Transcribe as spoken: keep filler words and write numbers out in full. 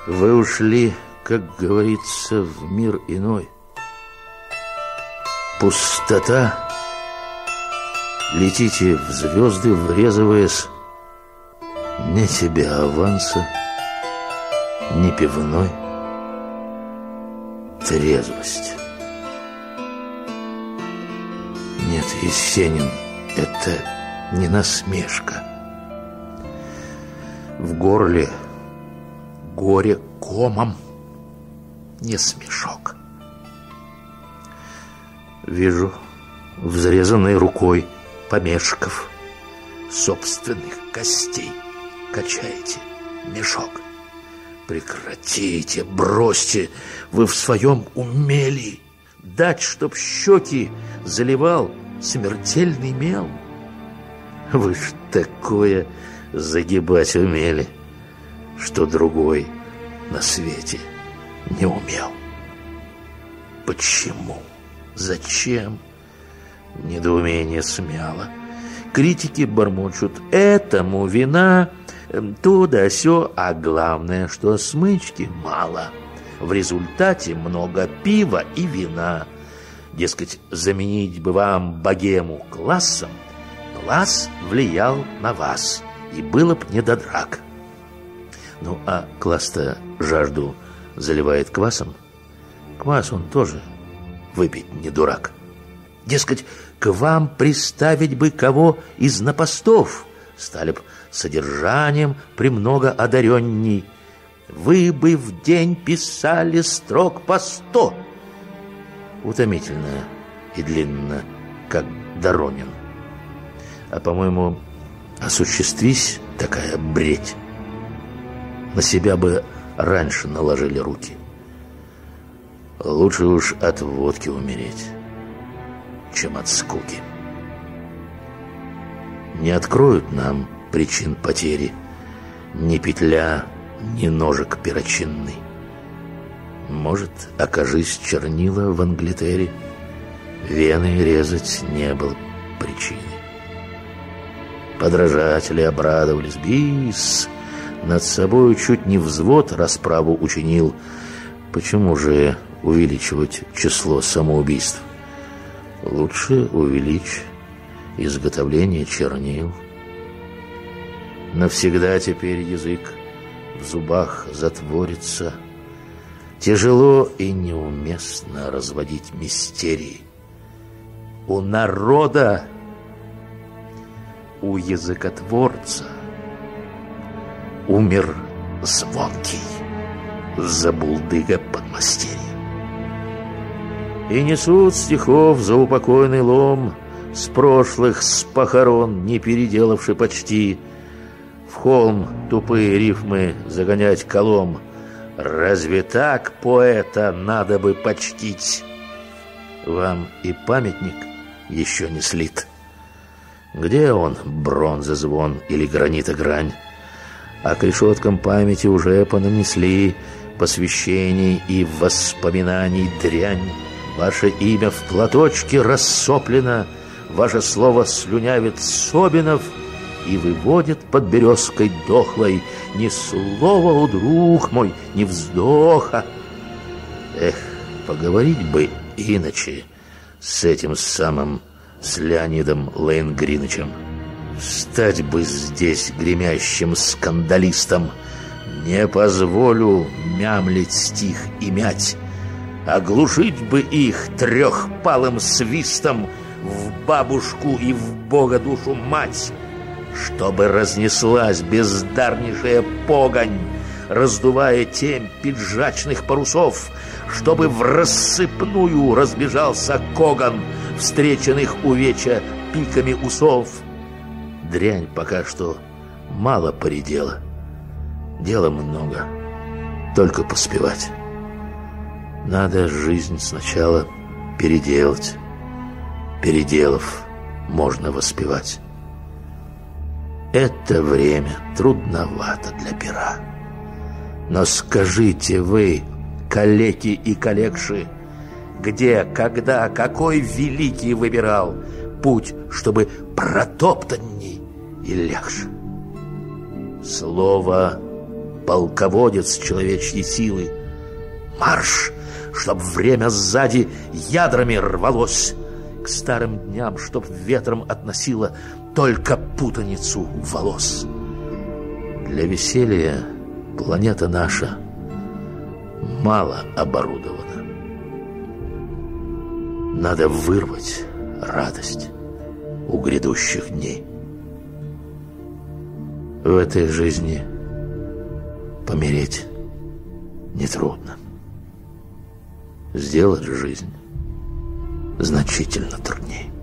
Вы ушли, как говорится, в мир иной. Пустота. Летите в звезды, врезываясь. Ни тебе аванса, ни пивной. Трезвость. Нет, Есенин, это не насмешка. В горле горе комом, не смешок. Вижу, взрезанной рукой помешков собственных костей качаете мешок. Прекратите, бросьте, вы в своем уме ли дать, чтоб щеки заливал смертельный мел? Вы ж такое загибать умели, что другой на свете не умел. Почему? Зачем? Недоумение смяло. Критики бормочут: этому вина, то да сё, а главное, что смычки мало. В результате много пива и вина. Дескать, заменить бы вам богему классом, класс влиял на вас, и было б не до драк. Ну, а класс-то жажду заливает квасом. Квас он тоже выпить не дурак. Дескать, к вам приставить бы кого из напостов, стали б содержанием премного одаренней. Вы бы в день писали строк по сто. Утомительно и длинно, как Доронин. А, по-моему, осуществись такая бредь, на себя бы раньше наложили руки. Лучше уж от водки умереть, чем от скуки. Не откроют нам причин потери ни петля, ни ножик перочинный. Может, окажись чернила в Англитере, вены резать не было причины. Подражатели обрадовались: бис, над собою чуть не взвод расправу учинил. Почему же увеличивать число самоубийств? Лучше увеличь изготовление чернил. Навсегда теперь язык в зубах затворится. Тяжело и неуместно разводить мистерии. У народа, у языкотворца умер звонкий забулдыга подмастерье. И несут стихов за упокойный лом с прошлых, с похорон, не переделавши почти, в холм тупые рифмы загонять колом. Разве так поэта надо бы почтить? Вам и памятник еще не слит. Где он, бронза звон или гранита грань? А к решеткам памяти уже понанесли посвящений и воспоминаний дрянь. Ваше имя в платочке рассоплено, ваше слово слюнявит Собинов и выводит под березкой дохлой ни слова, о друг мой, ни вздоха. Эх, поговорить бы иначе с этим самым, с Леонидом Лейнгринычем. Стать бы здесь гремящим скандалистом. Не позволю мямлить стих и мять. Оглушить бы их трехпалым свистом в бабушку и в Бога душу мать, чтобы разнеслась бездарнейшая погонь, раздувая темь пиджачных парусов, чтобы в рассыпную разбежался коган, встреченных увеча пиками усов. Дрянь пока что мало поредела, дела много, только поспевать. Надо жизнь сначала переделать, переделав, можно воспевать. Это время трудновато для пера. Но скажите вы, калеки и калекши, где, когда, какой великий выбирал путь, чтобы протоптанней и легче? Слово полководец человечьей силы. Марш, чтоб время сзади ядрами рвалось, к старым дням, чтоб ветром относило только путаницу волос. Для веселья планета наша мало оборудована. Надо вырвать радость у грядущих дней. В этой жизни помереть нетрудно. Сделать жизнь значительно труднее.